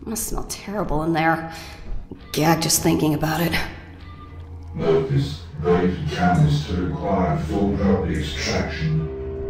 Must smell terrible in there. Gag just thinking about it. Note this rate counts to require full drop extraction.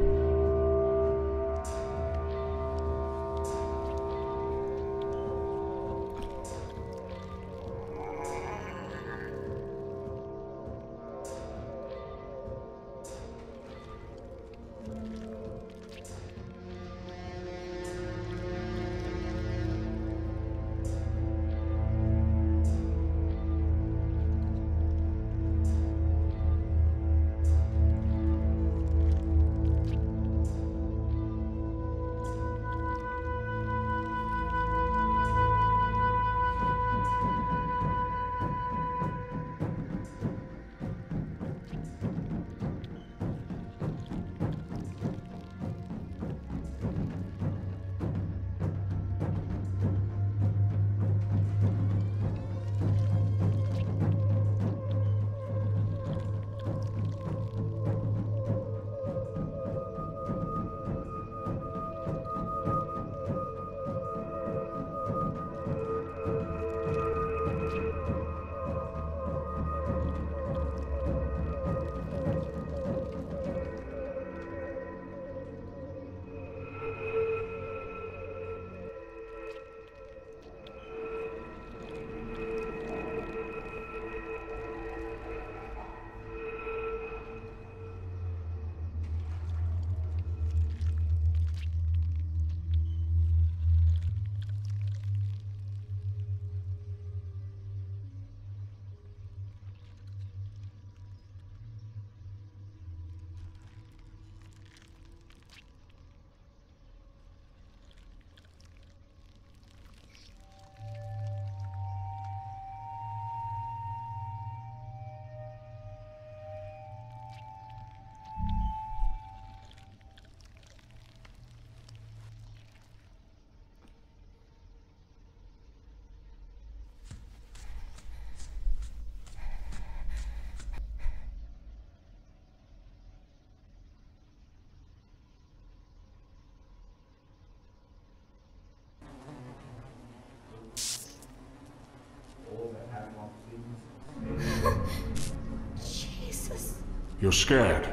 Jesus. You're scared?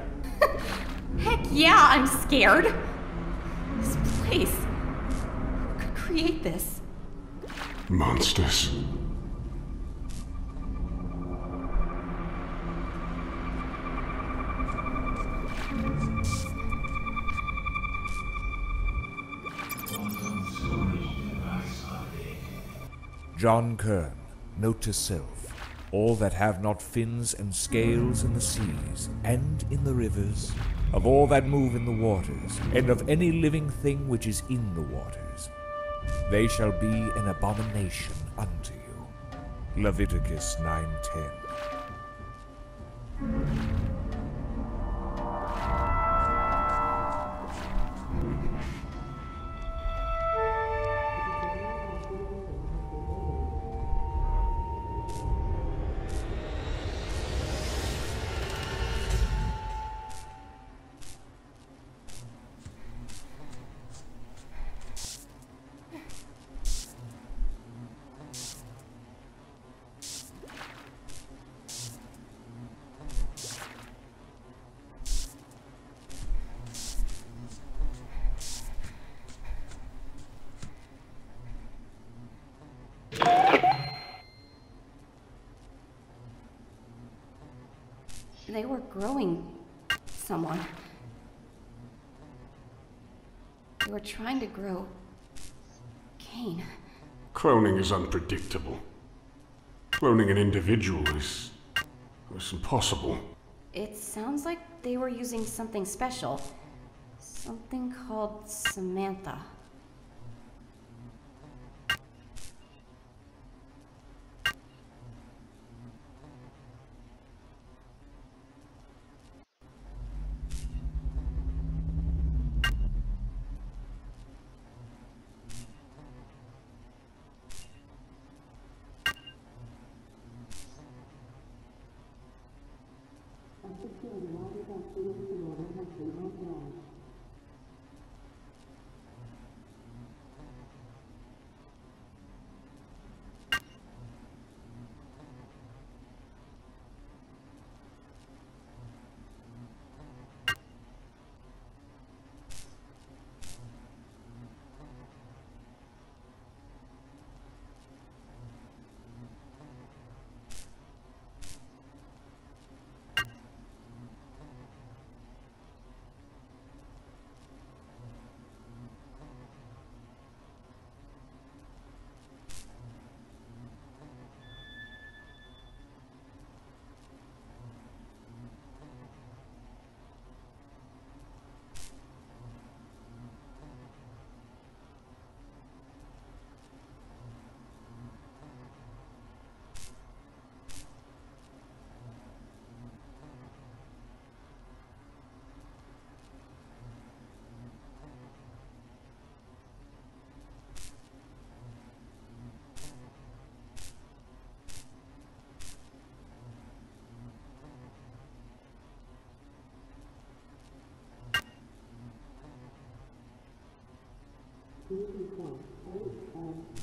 Heck yeah, I'm scared. This place. Who could create this? Monsters. John Kern, note to self, all that have not fins and scales in the seas, and in the rivers, of all that move in the waters, and of any living thing which is in the waters, they shall be an abomination unto you. Leviticus 9:10. They were growing someone. They were trying to grow CAYNE. Cloning is unpredictable. Cloning an individual is impossible. It sounds like they were using something special. Something called Samantha.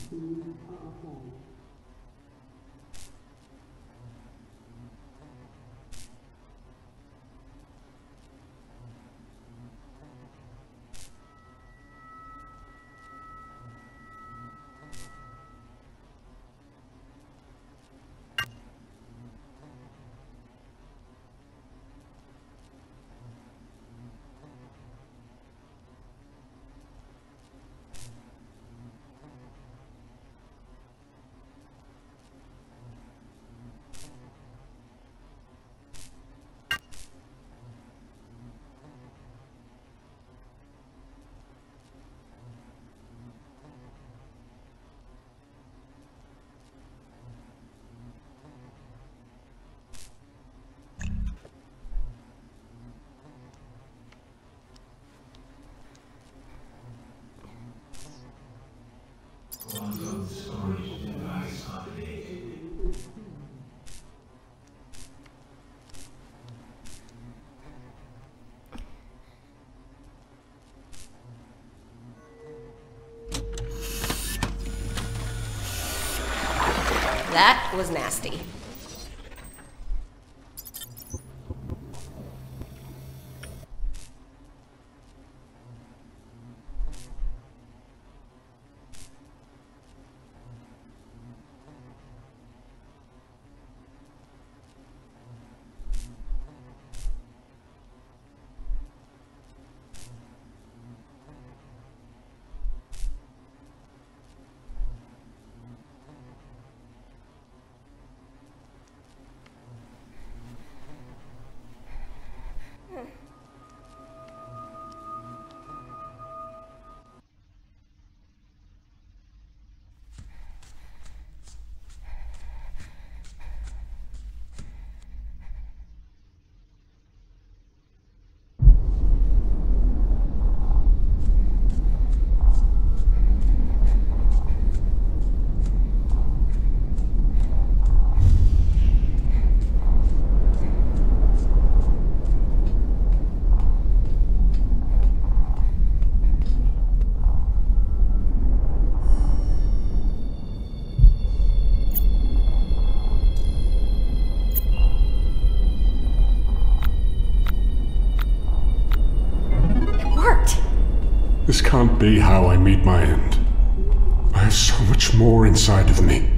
That was nasty. This can't be how I meet my end. I have so much more inside of me.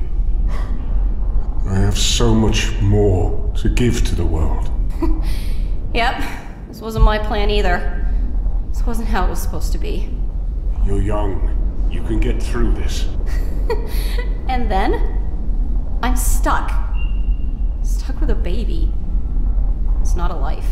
I have so much more to give to the world. Yep, this wasn't my plan either. This wasn't how it was supposed to be. You're young. You can get through this. And then, I'm stuck. Stuck with a baby. It's not a life.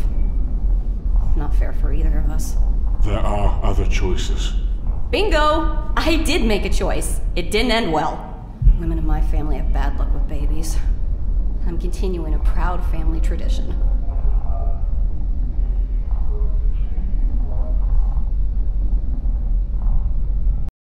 Not fair for either of us. There are other choices. Bingo! I did make a choice. It didn't end well. Women in my family have bad luck with babies. I'm continuing a proud family tradition.